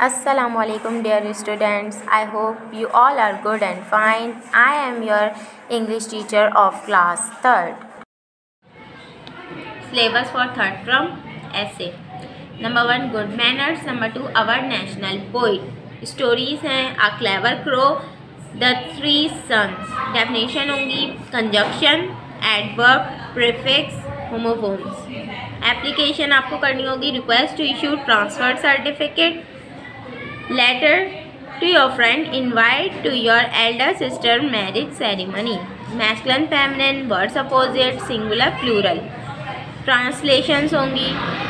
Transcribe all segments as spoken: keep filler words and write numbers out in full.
Assalamualaikum dear students. I hope you all are good and fine. I am your English teacher of class third. Syllabus for third from essay. Number one, good manners. Number two, our national poet. Stories हैं A Clever Crow, The Three Sons. Definition होंगी conjunction, adverb, prefix, homophones. Application आपको करनी होगी request to issue transfer certificate, letter to your friend, invite to your elder sister marriage ceremony. Masculine, feminine, words opposite, singular, plural. Translations होंगी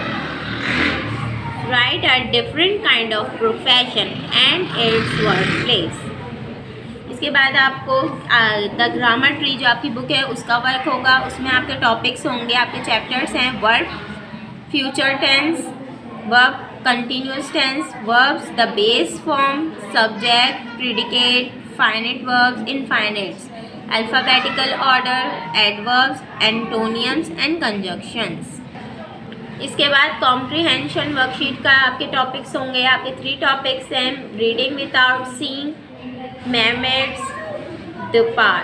write a different kind of profession and its workplace. इसके बाद आपको the grammar tree जो आपकी book है उसका work होगा. उसमें आपके टॉपिक्स होंगे, आपके चैप्टर्स हैं verb, future tense, verb, continuous tense, verbs, the base form, subject, predicate, finite verbs, infinitives, alphabetical order, adverbs, antonyms and conjunctions. इसके बाद कॉम्प्रिहेंशन वर्कशीट का आपके टॉपिक्स होंगे. आपके थ्री टॉपिक्स हैं reading without seeing, mermaids, the part.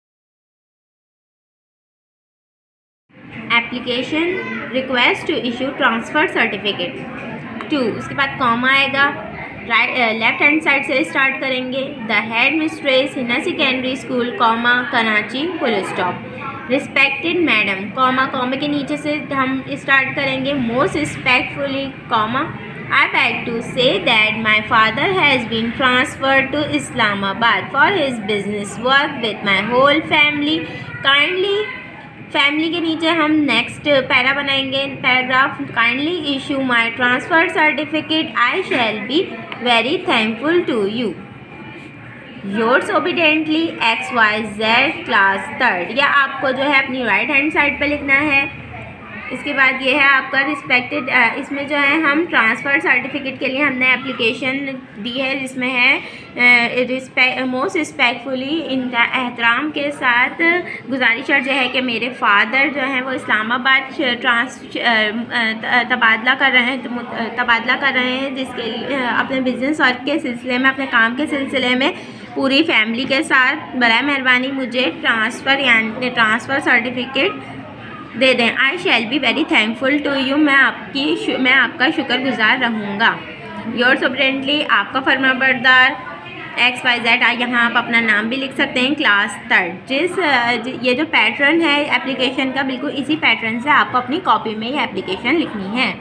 Application request to issue transfer certificate. To उसके बाद comma आएगा. राइट लेफ्ट हैंड साइड से स्टार्ट करेंगे. The head mistress Hina secondary school comma Karachi full stop. Respected madam comma comma के नीचे से हम start करेंगे. Most respectfully comma I beg to say that my father has been transferred to Islamabad for his business work with my whole family. Kindly family के नीचे हम next para बनाएंगे. Paragraph kindly issue my transfer certificate. I shall be very thankful to you. Yours obediently X Y Z class third. या आपको जो है अपनी right hand side पे लिखना है. इसके बाद ये है आपका रिस्पेक्टेड. इसमें जो है हम ट्रांसफ़र सर्टिफिकेट के लिए हमने एप्लीकेशन दी है जिसमें है रिस्पेक्ट मोस्ट रिस्पेक्टफुली इनका एहतराम के साथ गुजारिश अर्ज है कि मेरे फादर जो हैं वो इस्लामाबाद ट्रांस तबादला कर रहे हैं तबादला कर रहे हैं जिसके लिए अपने बिजनेस वर्क के सिलसिले में अपने काम के सिलसिले में पूरी फैमिली के साथ बराए मेहरबानी मुझे ट्रांसफ़र यानी ट्रांसफ़र सर्टिफिकेट दे दें. I shall be very thankful to you. मैं आपकी मैं आपका शुक्रगुजार रहूँगा. योर्स ओबीडेंटली आपका फरमाबरदार एक्स वाई जेड. यहाँ आप अपना नाम भी लिख सकते हैं. Class third. जिस ये जो पैटर्न है एप्लीकेशन का बिल्कुल इसी पैटर्न से आपको अपनी कॉपी में ये एप्लीकेशन लिखनी है.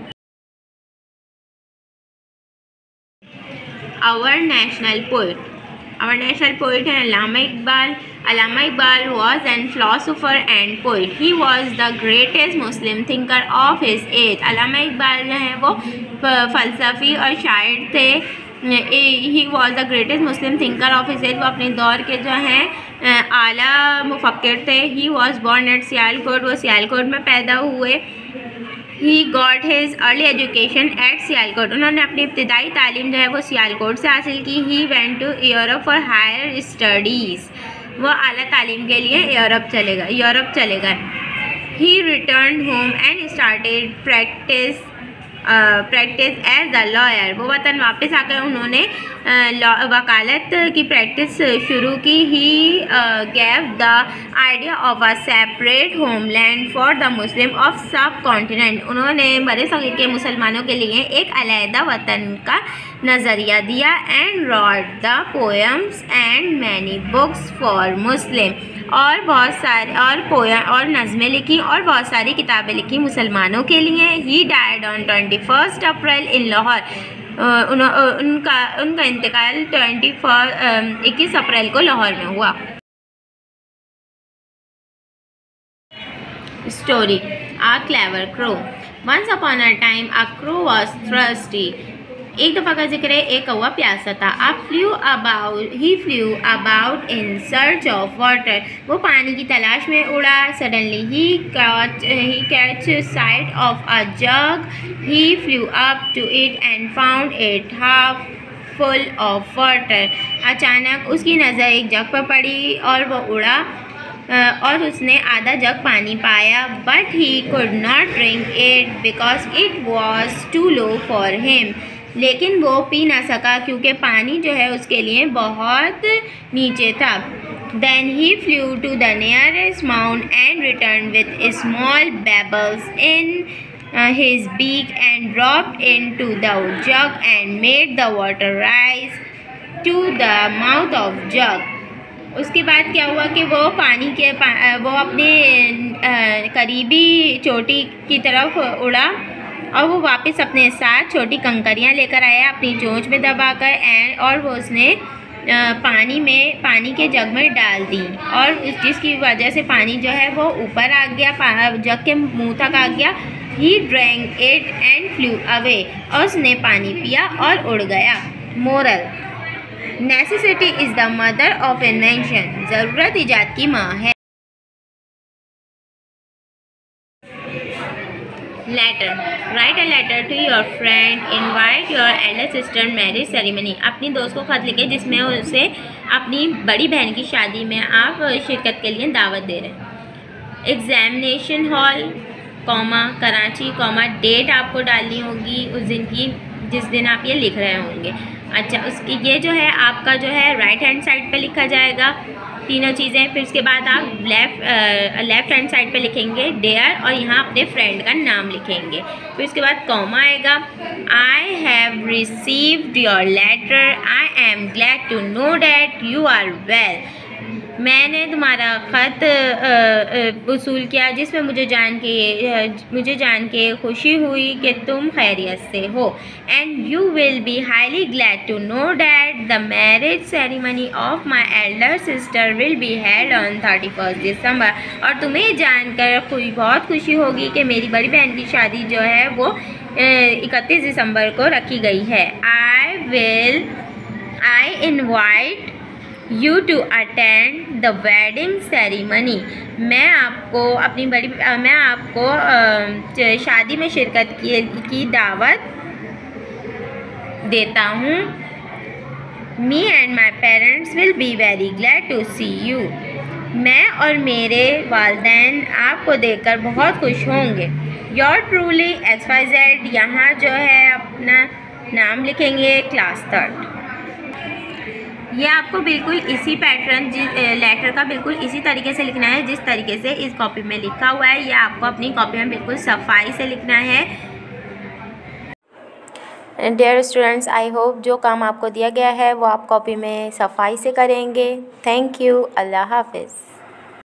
Our national poet. Our national poet है अल्लामा इकबाल. अल्लामा Iqbal was an philosopher and poet. He was the greatest Muslim thinker of his age. अल्लामा इकबाल जो है वो फ़लसफ़ी और शायर थे. He was the greatest Muslim thinker of his age. वो अपने दौर के जो हैं आला मुफक्किर थे. He was born at Sialkot. वो सियालकोट में पैदा हुए. He got his early education at Sialkot. उन्होंने अपनी इब्तिदाई तालीम जो है वो सियालकोट से हासिल की. He went to Europe for higher studies. वो आला तालीम के लिए यूरोप चले गए यूरोप चले गए. He returned home and started practice practice as a lawyer. वो वतन वापस आकर उन्होंने वकालत की प्रैक्टिस शुरू की. He gave the idea of a separate homeland for the Muslim of subcontinent. उन्होंने बड़े सगीर के मुसलमानों के लिए एक अलहदा वतन का नज़रिया दिया. And wrote the poems and many books for Muslim. और बहुत सारे और पोया और नज़में लिखी और बहुत सारी किताबें लिखी मुसलमानों के लिए. He died on twenty first April in Lahore. उनका उनका इंतकाल ट्वेंटी फर्स्ट इक्कीस अप्रैल को लाहौर में हुआ. Story a clever crow. Once upon a time a crow was thirsty. एक दफ़ा का जिक्र है एक कौवा प्यासा था. अब flew about he flew about in search of water. वो पानी की तलाश में उड़ा. Suddenly he catch he catch sight of a jug. He flew up to it and found it half full of water. अचानक उसकी नज़र एक जग पर पड़ी और वो उड़ा और उसने आधा जग पानी पाया. But he could not drink it because it was too low for him. लेकिन वो पी ना सका क्योंकि पानी जो है उसके लिए बहुत नीचे था। Then he flew to the nearest mound and returned with small pebbles in uh, his beak and dropped into the jug and made the water rise to the mouth of jug. उसके बाद क्या हुआ कि वो पानी के पा, वो अपने करीबी चोटी की तरफ उड़ा और वो वापस अपने साथ छोटी कंकरियाँ लेकर आया अपनी चोंच में दबाकर एंड और वो उसने पानी में पानी के जग में डाल दी और जिसकी वजह से पानी जो है वो ऊपर आ गया, जग के मुंह तक आ गया। He drank it and flew away, और उसने पानी पिया और उड़ गया। Moral, necessity is the mother of invention, ज़रूरत ईजाद की माँ है। Letter, write a letter to your friend, invite your elder sister marriage ceremony. अपनी दोस्त को खत लिखे जिसमें उसे अपनी बड़ी बहन की शादी में आप शिरकत के लिए दावत दे रहे हैं। Examination hall, comma Karachi, comma date आपको डालनी होगी उस दिन की जिस दिन आप ये लिख रहे होंगे। अच्छा, उसकी ये जो है आपका जो है राइट हैंड साइड पे लिखा जाएगा तीनों चीज़ें। फिर उसके बाद आप लेफ़्ट लेफ़्ट हैंड साइड पे लिखेंगे डेयर और यहाँ अपने फ्रेंड का नाम लिखेंगे। फिर उसके बाद कॉमा आएगा। I have received your letter, I am glad to know that you are well. मैंने तुम्हारा ख़त वसूल किया जिसमें मुझे जान के मुझे जान के खुशी हुई कि तुम खैरियत से हो। And you will be highly glad to know that the marriage ceremony of my elder sister will be held on thirty first December. और तुम्हें जानकर खुशी बहुत खुशी होगी कि मेरी बड़ी बहन की शादी जो है वो इकतीस दिसंबर को रखी गई है। I will I invite you to attend the wedding ceremony. मैं आपको अपनी बड़ी मैं आपको शादी में शिरकत की, की दावत देता हूँ। Me and my parents will be very glad to see you. मैं और मेरे वालिदैन आपको देखकर बहुत खुश होंगे। Your truly X Y Z, यहाँ जो है अपना नाम लिखेंगे क्लास थर्ड। ये आपको बिल्कुल इसी पैटर्न लेटर का बिल्कुल इसी तरीके से लिखना है जिस तरीके से इस कॉपी में लिखा हुआ है। ये आपको अपनी कॉपी में बिल्कुल सफाई से लिखना है। डियर स्टूडेंट्स, आई होप जो काम आपको दिया गया है वो आप कॉपी में सफाई से करेंगे। Thank you. अल्लाह हाफिज़।